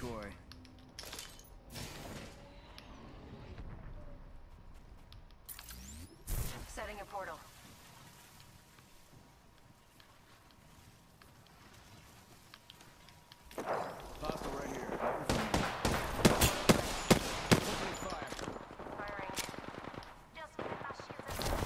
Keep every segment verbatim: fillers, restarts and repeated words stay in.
decoy. Setting a portal. Hostile right here. Opening fire. Firing. Just get my shields up.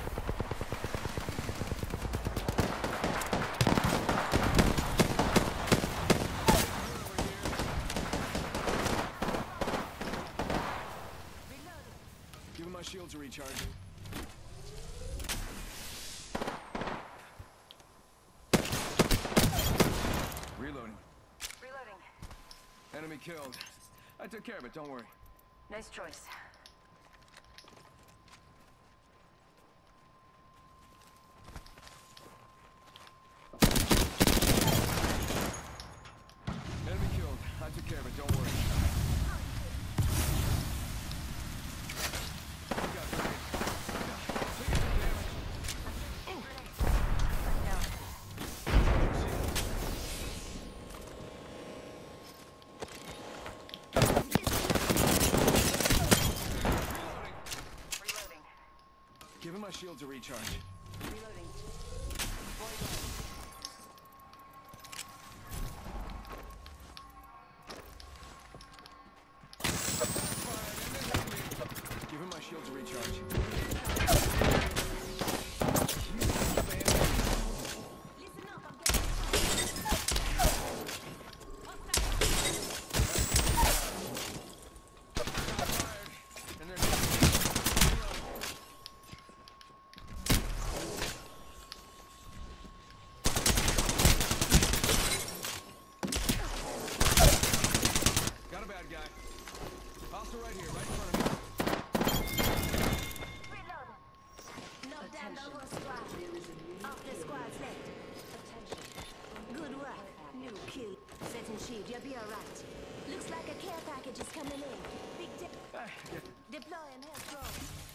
Giving my shields a recharge. Reloading. Reloading. Enemy killed. I took care of it, don't worry. Nice choice. Enemy killed. I took care of it, don't worry. You got grenade. Taking some damage. Reloading. Giving my shields a recharge. Reloading. Giving my shields a recharge. Listen up, I'm getting And they're got a bad guy. Hostile right here, right in front of me. Reload. No down, no more squad. Off the squad's left. Attention. Good work. New kill. Setting shield, you'll be alright. Looks like a care package is coming in. Big dip. Ah, yeah. Deploying health drone.